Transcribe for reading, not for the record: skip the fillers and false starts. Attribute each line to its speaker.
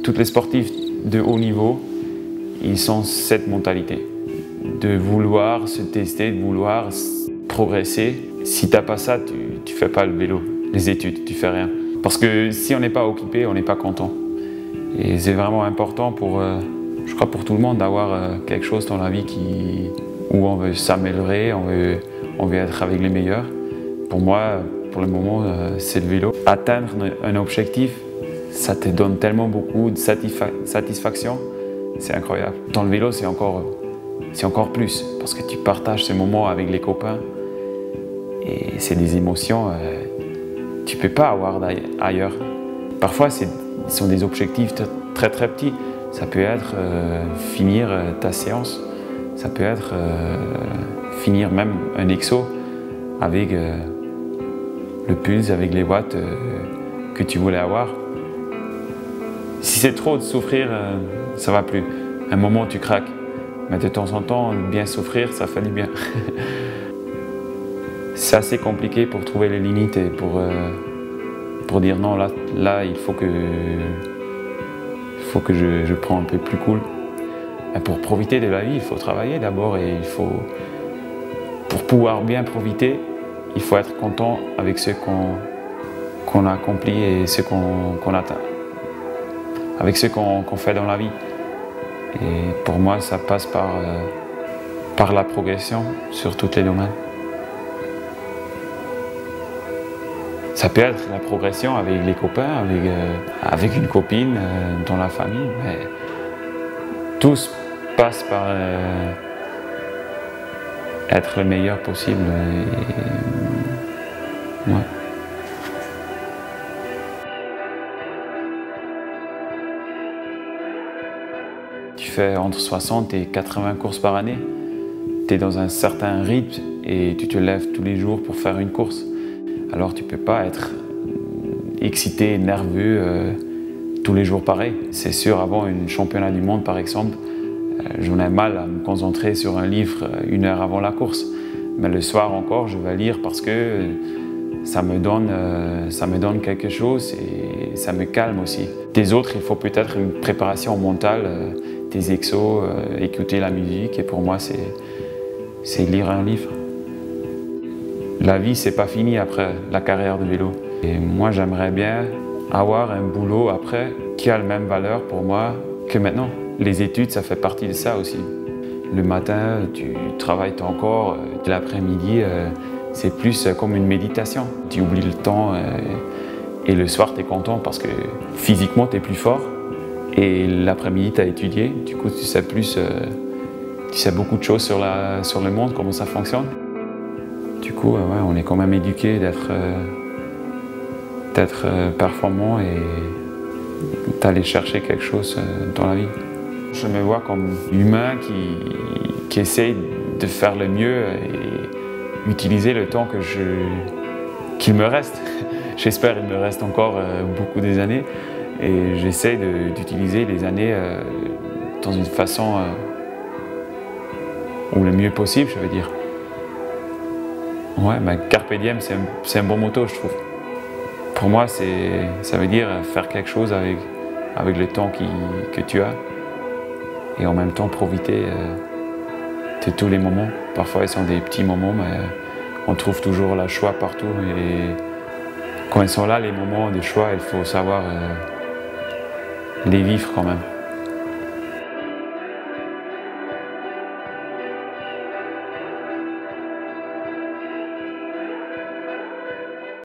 Speaker 1: Tous les sportifs de haut niveau, ils ont cette mentalité de vouloir se tester, de vouloir progresser. Si tu n'as pas ça, tu ne fais pas le vélo, les études, tu ne fais rien. Parce que si on n'est pas occupé, on n'est pas content. Et c'est vraiment important pour, je crois pour tout le monde d'avoir quelque chose dans la vie où on veut s'améliorer, on veut être avec les meilleurs. Pour moi, pour le moment, c'est le vélo. Atteindre un objectif, ça te donne tellement beaucoup de satisfaction, c'est incroyable. Dans le vélo, c'est encore plus, parce que tu partages ces moments avec les copains et c'est des émotions que tu ne peux pas avoir ailleurs. Parfois, ce sont des objectifs très très petits. Ça peut être finir ta séance, ça peut être finir même un exo avec le pulse, avec les watts que tu voulais avoir. Si c'est trop de souffrir, ça ne va plus. À un moment, tu craques. Mais de temps en temps, bien souffrir, ça fait du bien. C'est assez compliqué pour trouver les limites et pour dire non, là il faut que je prends un peu plus cool. Et pour profiter de la vie, il faut travailler d'abord et pour pouvoir bien profiter, il faut être content avec ce qu'on a accompli et ce qu'on atteint, avec ce qu'on fait dans la vie. Et pour moi, ça passe par la progression sur tous les domaines. Ça peut être la progression avec les copains, avec une copine, dans la famille, mais tout passe par être le meilleur possible. Ouais. Tu fais entre 60 et 80 courses par année. Tu es dans un certain rythme et tu te lèves tous les jours pour faire une course. Alors tu ne peux pas être excité, nerveux tous les jours pareil. C'est sûr, avant un championnat du monde par exemple, j'en ai mal à me concentrer sur un livre 1 heure avant la course. Mais le soir encore, je vais lire parce que ça me donne quelque chose et ça me calme aussi. Des autres, il faut peut-être une préparation mentale, des exos, écouter la musique et pour moi c'est lire un livre. La vie, c'est pas fini après la carrière de vélo. Et moi, j'aimerais bien avoir un boulot après qui a la même valeur pour moi que maintenant. Les études, ça fait partie de ça aussi. Le matin, tu travailles ton corps. L'après-midi, c'est plus comme une méditation. Tu oublies le temps et le soir, tu es content parce que physiquement, tu es plus fort. Et l'après-midi, tu as étudié. Du coup, tu sais beaucoup de choses sur le monde, comment ça fonctionne. Du coup, ouais, on est quand même éduqué d'être performant et d'aller chercher quelque chose dans la vie. Je me vois comme humain qui essaye de faire le mieux et utiliser le temps qu'il me reste. J'espère qu'il me reste encore beaucoup des années et j'essaie d'utiliser les années dans une façon ou le mieux possible, je veux dire. Ouais, mais Carpe Diem, c'est un bon motto, je trouve. Pour moi, ça veut dire faire quelque chose avec le temps que tu as et en même temps profiter de tous les moments. Parfois, ils sont des petits moments, mais on trouve toujours la joie partout. Et quand ils sont là, les moments de choix, il faut savoir les vivre quand même.